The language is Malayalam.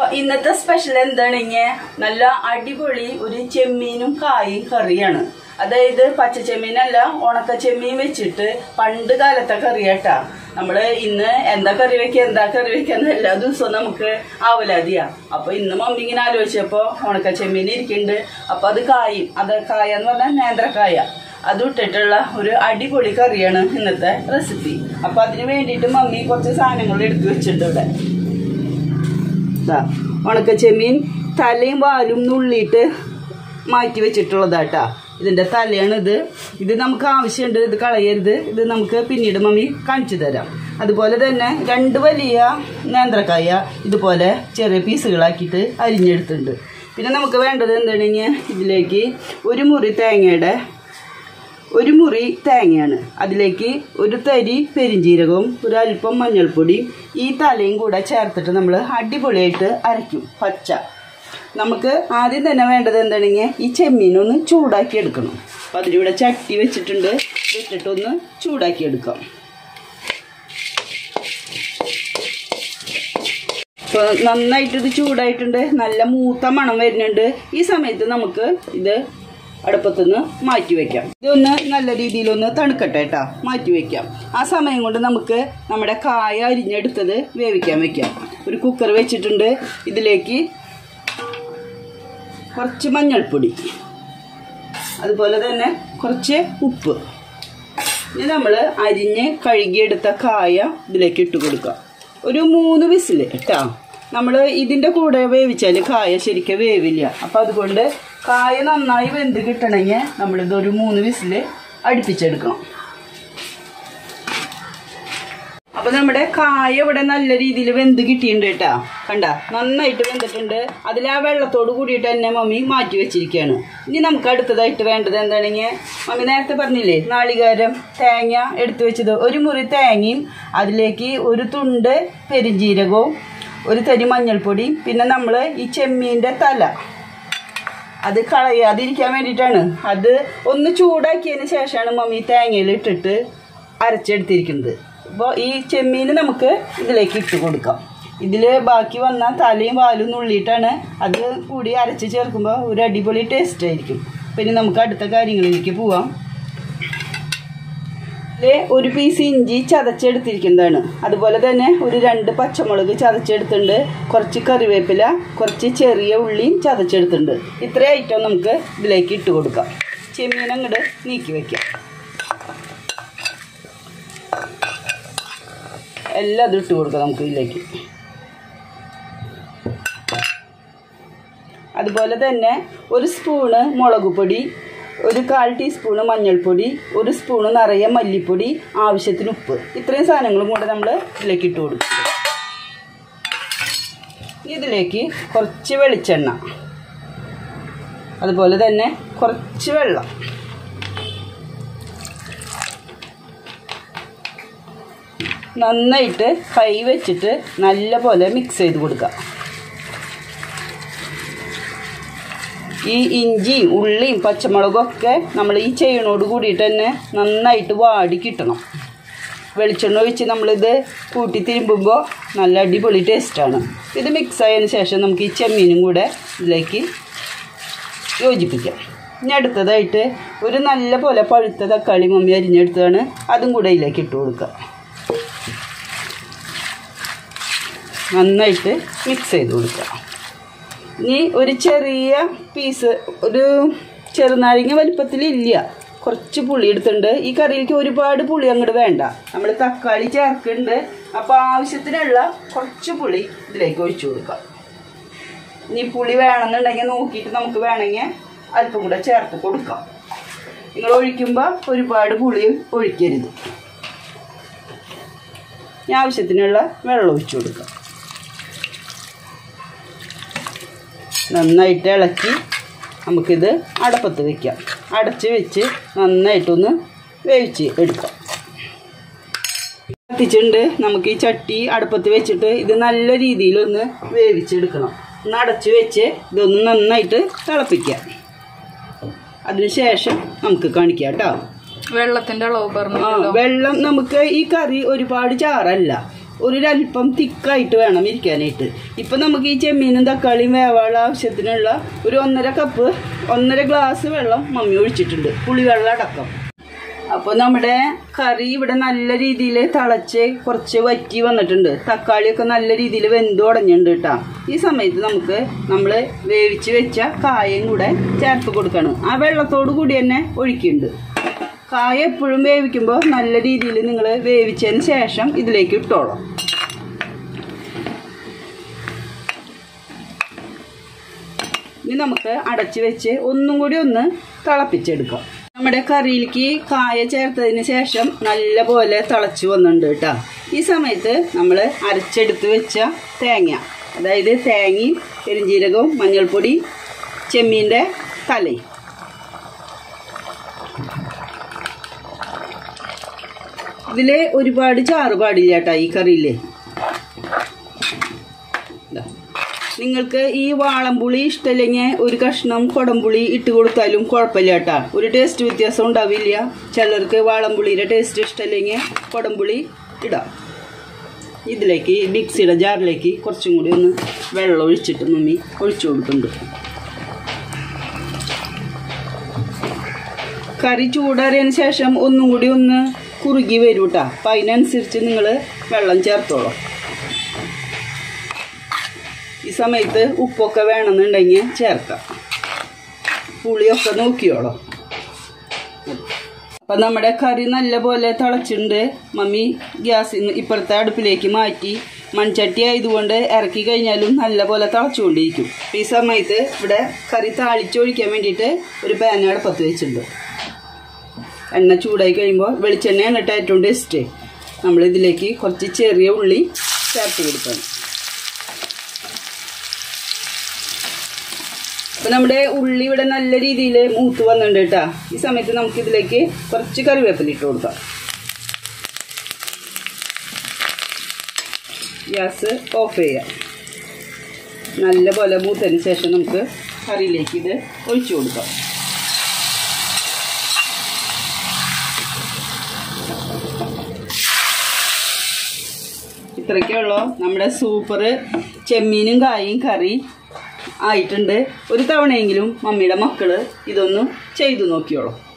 ഇന്നത്തെ സ്പെഷ്യൽ എന്താണെങ്കിൽ നല്ല അടിപൊളി ഒരു ചെമ്മീനും കായും കറിയാണ്. അതായത് പച്ച ചെമ്മീനല്ല, ഉണക്ക ചെമ്മീൻ വെച്ചിട്ട് പണ്ട് കാലത്തെ കറിയാട്ടാ. നമ്മള് ഇന്ന് എന്താ കറി വെക്കാന്ന് എല്ലാ ദിവസവും നമുക്ക് ആവലാതിയാ. അപ്പൊ ഇന്ന് മമ്മി ഇങ്ങനെ ആലോചിച്ചപ്പോ ഉണക്ക ചെമ്മീൻ ഇരിക്കുന്നുണ്ട്. അപ്പൊ അത് കായെന്ന് പറഞ്ഞാൽ നേന്ത്രക്കായ, അത് ഇട്ടിട്ടുള്ള ഒരു അടിപൊളി കറിയാണ് ഇന്നത്തെ റെസിപ്പി. അപ്പൊ അതിന് വേണ്ടിയിട്ട് മമ്മി കുറച്ച് സാധനങ്ങൾ എടുത്തു വെച്ചിട്ടുണ്ട് ഇവിടെ. ഉണക്ക ചെമ്മീൻ തലയും വാലും നുള്ളിയിട്ട് മാറ്റി വെച്ചിട്ടുള്ളതാട്ടാ. ഇതിന്റെ തലയാണ് ഇത് നമുക്ക് ആവശ്യമുണ്ട്, ഇത് കളയരുത്. ഇത് നമുക്ക് പിന്നീട് മമ്മി കാണിച്ചു തരാം. അതുപോലെ തന്നെ 2 വലിയ നേന്ത്രക്കായ ഇതുപോലെ ചെറിയ പീസുകളാക്കിയിട്ട് അരിഞ്ഞെടുത്തിട്ടുണ്ട്. പിന്നെ നമുക്ക് വേണ്ടത് എന്താണെങ്കിൽ ഇതിലേക്ക് ഒരു മുറി തേങ്ങയാണ്, അതിലേക്ക് ഒരു തരി പെരിഞ്ജീരകവും ഒരല്പം മഞ്ഞൾപ്പൊടി ഈ തലയും കൂടെ ചേർത്തിട്ട് നമ്മൾ അടിപൊളിയായിട്ട് അരയ്ക്കും പച്ച. നമുക്ക് ആദ്യം തന്നെ വേണ്ടത് എന്താണെങ്കിൽ ഈ ചെമ്മീനൊന്ന് ചൂടാക്കി എടുക്കണം. അപ്പം അതിലൂടെ ചട്ടി വെച്ചിട്ടൊന്ന് ചൂടാക്കി എടുക്കാം. ഇപ്പോൾ നന്നായിട്ട് ഇത് ചൂടായിട്ടുണ്ട്, നല്ല മൂത്ത മണം വരുന്നുണ്ട്. ഈ സമയത്ത് നമുക്ക് ഇത് അടുപ്പത്തുനിന്ന് മാറ്റി വെക്കാം. ഇതൊന്ന് നല്ല രീതിയിലൊന്ന് തണുക്കട്ടെ കേട്ടോ, മാറ്റി വെക്കാം. ആ സമയം കൊണ്ട് നമുക്ക് നമ്മുടെ കായ അരിഞ്ഞെടുത്തത് വേവിക്കാൻ വെക്കാം. ഒരു കുക്കർ വെച്ചിട്ടുണ്ട്, ഇതിലേക്ക് കുറച്ച് മഞ്ഞൾപ്പൊടി, അതുപോലെ തന്നെ കുറച്ച് ഉപ്പ്. ഇനി നമ്മൾ അരിഞ്ഞ് കഴുകിയെടുത്ത കായ ഇതിലേക്ക് ഇട്ട് കൊടുക്കാം. ഒരു 3 വിസിൽ കേട്ടോ. നമ്മൾ ഇതിൻ്റെ കൂടെ വേവിച്ചാൽ കായ ശരിക്കും വേവില്ല. അപ്പം അതുകൊണ്ട് കായ നന്നായി വെന്ത് കിട്ടണമെങ്കിൽ നമ്മളിതൊരു 3 വിസിൽ അടുപ്പിച്ചെടുക്കണം. അപ്പം നമ്മുടെ കായ ഇവിടെ നല്ല രീതിയിൽ വെന്ത് കിട്ടിയിട്ടുണ്ട് കേട്ടോ. കണ്ട, നന്നായിട്ട് വെന്തിട്ടുണ്ട്. അതിൽ ആ വെള്ളത്തോട് കൂടിയിട്ട് തന്നെ മമ്മി മാറ്റി വെച്ചിരിക്കുകയാണ്. ഇനി നമുക്ക് അടുത്തതായിട്ട് വേണ്ടത് എന്താണെങ്കിൽ, മമ്മി നേരത്തെ പറഞ്ഞില്ലേ നാളികേരം തേങ്ങ എടുത്തു വെച്ചത്, ഒരു മുറി തേങ്ങയും അതിലേക്ക് ഒരു തുണ്ട് പെരിഞ്ജീരകവും ഒരു തരി മഞ്ഞൾപ്പൊടിയും പിന്നെ നമ്മൾ ഈ ചെമ്മീൻ്റെ തല അത് കളയാതിരിക്കാൻ വേണ്ടിയിട്ടാണ്. അത് ഒന്ന് ചൂടാക്കിയതിന് ശേഷമാണ് മമ്മി തേങ്ങയിൽ ഇട്ടിട്ട് അരച്ചെടുത്തിരിക്കുന്നത്. അപ്പോൾ ഈ ചെമ്മീൻ നമുക്ക് ഇതിലേക്ക് ഇട്ട് കൊടുക്കാം. ഇതിൽ ബാക്കി വന്ന തലയും വാലും നുള്ളിയിട്ടാണ്, അത് കൂടി അരച്ച് ചേർക്കുമ്പോൾ ഒരു അടിപൊളി ടേസ്റ്റ് ആയിരിക്കും. പിന്നെ നമുക്ക് അടുത്ത കാര്യങ്ങളിലേക്ക് പോവാം. ഒരു പീസ് ഇഞ്ചി ചതച്ചെടുത്തിരിക്കുന്നതാണ്. അതുപോലെ തന്നെ ഒരു 2 പച്ചമുളക് ചതച്ചെടുത്തിട്ടുണ്ട്, കുറച്ച് കറിവേപ്പില, കുറച്ച് ചെറിയ ഉള്ളിയും ചതച്ചെടുത്തിട്ടുണ്ട്. ഇത്രയും ഐറ്റം നമുക്ക് ഇതിലേക്ക് ഇട്ട് കൊടുക്കാം. ചെമ്മീൻ അങ്ങോട്ട് നീക്കി വയ്ക്കാം. എല്ലാം അത് ഇട്ട് കൊടുക്കാം നമുക്ക് ഇതിലേക്ക്. അതുപോലെ തന്നെ ഒരു സ്പൂണ് മുളക് പൊടി, ഒരു 1/4 ടീസ്പൂണ് മഞ്ഞൾപ്പൊടി, ഒരു സ്പൂണ് നിറയെ മല്ലിപ്പൊടി, ആവശ്യത്തിന് ഉപ്പ്. ഇത്രയും സാധനങ്ങളും കൂടെ നമ്മൾ ഇതിലേക്ക് ഇട്ട് കൊടുക്കും. ഇതിലേക്ക് കുറച്ച് വെളിച്ചെണ്ണ, അതുപോലെ തന്നെ കുറച്ച് വെള്ളം, നന്നായിട്ട് കൈ വെച്ചിട്ട് നല്ല പോലെ മിക്സ് ചെയ്ത് കൊടുക്കുക. ഈ ഇഞ്ചിയും ഉള്ളിയും പച്ചമുളകും ഒക്കെ നമ്മൾ ഈ ചെയ്യണോട് കൂടിയിട്ട് തന്നെ നന്നായിട്ട് വാടി കിട്ടണം. വെളിച്ചെണ്ണ ഒഴിച്ച് നമ്മളിത് കൂട്ടി തിരുമ്പുമ്പോൾ നല്ല അടിപൊളി ടേസ്റ്റാണ്. ഇത് മിക്സ് ആയതിന് ശേഷം നമുക്ക് ഈ ചെമ്മീനും കൂടെ ഇതിലേക്ക് യോജിപ്പിക്കാം. ഇനി അടുത്തതായിട്ട് ഒരു നല്ല പോലെ പഴുത്ത തക്കാളി മമ്മി അരിഞ്ഞെടുത്തതാണ്, അതും കൂടെ ഇതിലേക്ക് ഇട്ട് കൊടുക്കുക. നന്നായിട്ട് മിക്സ് ചെയ്ത് കൊടുക്കുക. ഇനി ഒരു ചെറിയ പീസ്, ഒരു ചെറുനാരങ്ങ വലിപ്പത്തിലില്ല, കുറച്ച് പുളി എടുത്തിട്ടുണ്ട്. ഈ കറിയിലേക്ക് ഒരുപാട് പുളി അങ്ങോട്ട് വേണ്ട, നമ്മൾ തക്കാളി ചേർക്കുന്നുണ്ട്. അപ്പോൾ ആവശ്യത്തിനുള്ള കുറച്ച് പുളി ഇതിലേക്ക് ഒഴിച്ചു കൊടുക്കാം. ഇനി പുളി വേണമെന്നുണ്ടെങ്കിൽ നോക്കിയിട്ട് നമുക്ക് വേണമെങ്കിൽ അല്പം കൂടെ ചേർത്ത് കൊടുക്കാം. നിങ്ങൾ ഒഴിക്കുമ്പോൾ ഒരുപാട് പുളി ഒഴിക്കരുത്. ഇനി ആവശ്യത്തിനുള്ള വെള്ളം ഒഴിച്ചു കൊടുക്കാം. നന്നായിട്ട് ഇളക്കി നമുക്കിത് അടപ്പത്ത് വയ്ക്കാം. അടച്ച് വെച്ച് നന്നായിട്ടൊന്ന് വേവിച്ച് എടുക്കാം. കത്തിച്ചിട്ടുണ്ട്. നമുക്ക് ഈ ചട്ടി അടുപ്പത്ത് വെച്ചിട്ട് ഇത് നല്ല രീതിയിലൊന്ന് വേവിച്ചെടുക്കണം. ഒന്ന് അടച്ച് വെച്ച് ഇതൊന്ന് നന്നായിട്ട് തിളപ്പിക്കാം. അതിനുശേഷം നമുക്ക് കാണിക്കാം കേട്ടോ. വെള്ളത്തിൻ്റെ അളവ് പറഞ്ഞു. വെള്ളം നമുക്ക് ഈ കറി ഒരുപാട് ചാറല്ല, ഒരല്പം തിക്കായിട്ട് വേണം ഇരിക്കാനായിട്ട്. ഇപ്പം നമുക്ക് ഈ ചെമ്മീനും തക്കാളിയും വേവാനുള്ള ആവശ്യത്തിനുള്ള ഒരു 1.5 ഗ്ലാസ് വെള്ളം മമ്മി ഒഴിച്ചിട്ടുണ്ട്, പുളിവെള്ളം അടക്കം. അപ്പോൾ നമ്മുടെ കറി ഇവിടെ നല്ല രീതിയിൽ തിളച്ച് കുറച്ച് വറ്റി വന്നിട്ടുണ്ട്. തക്കാളിയൊക്കെ നല്ല രീതിയിൽ വെന്ത് ഉടഞ്ഞിട്ടുണ്ട് കേട്ടോ. ഈ സമയത്ത് നമ്മൾ വേവിച്ച് വെച്ച കായയും കൂടെ ചേർത്ത് കൊടുക്കണം. ആ വെള്ളത്തോടു കൂടി തന്നെ ഒഴിക്കുന്നുണ്ട്. കായ എപ്പോഴും വേവിക്കുമ്പോൾ നല്ല രീതിയിൽ നിങ്ങൾ വേവിച്ചതിന് ശേഷം ഇതിലേക്ക് ഇട്ടോളാം. ഇനി നമുക്ക് അടച്ച് വെച്ച് ഒന്നും കൂടി ഒന്ന് തിളപ്പിച്ചെടുക്കാം. നമ്മുടെ കറിയിലേക്ക് കായ ചേർത്തതിന് ശേഷം നല്ല പോലെ തിളച്ച് വന്നിട്ടുണ്ട് കേട്ടോ. ഈ സമയത്ത് നമ്മൾ അരച്ചെടുത്ത് വെച്ച തേങ്ങ, അതായത് തേങ്ങയും പെരുംജീരകവും മഞ്ഞൾപ്പൊടി ചെമ്മീൻ്റെ തലയും, ഇതിൽ ഒരുപാട് ചാറ് പാടില്ല കേട്ടോ ഈ കറിയിൽ. നിങ്ങൾക്ക് ഈ വാളംപുളി ഇഷ്ടമില്ലെങ്കിൽ ഒരു കഷ്ണം കുടംപുളി ഇട്ട് കൊടുത്താലും കുഴപ്പമില്ല കേട്ടോ. ഒരു ടേസ്റ്റ് വ്യത്യാസം ഉണ്ടാവില്ല. ചിലർക്ക് വാളംപുളിയുടെ ടേസ്റ്റ് ഇഷ്ടമില്ലെങ്കിൽ കുടംപുളി ഇടാം. ഇതിലേക്ക് മിക്സിയുടെ ജാറിലേക്ക് കുറച്ചും കൂടി ഒന്ന് വെള്ളം ഒഴിച്ചിട്ട് മമ്മി ഒഴിച്ചു കൊടുക്കുന്നുണ്ട്. കറി ചൂടാറിയതിന് ശേഷം ഒന്നും കൂടി ഒന്ന് കുറുകി വരും കേട്ടോ. അപ്പം അതിനനുസരിച്ച് നിങ്ങൾ വെള്ളം ചേർത്തോളൂ. ഈ സമയത്ത് ഉപ്പൊക്കെ വേണമെന്നുണ്ടെങ്കിൽ ചേർക്കാം, പുളിയൊക്കെ നോക്കിയോളൂ. അപ്പം നമ്മുടെ കറി നല്ല പോലെ തിളച്ചിട്ടുണ്ട്. മമ്മി ഗ്യാസിൽ നിന്ന് ഇപ്പുറത്തെ അടുപ്പിലേക്ക് മാറ്റി. മൺചട്ടി ആയതുകൊണ്ട് ഇറക്കി കഴിഞ്ഞാലും നല്ല പോലെ തിളച്ചുകൊണ്ടിരിക്കും. ഈ സമയത്ത് ഇവിടെ കറി താളിച്ചൊഴിക്കാൻ വേണ്ടിയിട്ട് ഒരു പാൻ അടുപ്പത്ത് വെച്ചിട്ടുണ്ട്. എണ്ണ ചൂടായി കഴിയുമ്പോൾ വെളിച്ചെണ്ണയാണ് കേട്ടോ ഏറ്റവും ടേസ്റ്റ്. നമ്മളിതിലേക്ക് കുറച്ച് ചെറിയ ഉള്ളി ചേർത്ത് കൊടുക്കണം. അപ്പം നമ്മുടെ ഉള്ളി ഇവിടെ നല്ല രീതിയിൽ മൂത്ത് വന്നിട്ടുണ്ട് കേട്ടോ. ഈ സമയത്ത് നമുക്കിതിലേക്ക് കുറച്ച് കറിവേപ്പില ഇട്ട് കൊടുക്കാം. ഗ്യാസ് ഓഫ് ചെയ്യാം. നല്ല പോലെ മൂത്തതിന് ശേഷം നമുക്ക് കറിയിലേക്ക് ഇത് ഒഴിച്ചു കൊടുക്കാം. ഇത്രയ്ക്കുള്ളൂ നമ്മുടെ സൂപ്പർ ചെമ്മീനും കായും കറി ആയിട്ടുണ്ട്. ഒരു തവണയെങ്കിലും മമ്മിയുടെ മക്കൾ ഇതൊന്ന് ചെയ്തു നോക്കിയോളൂ.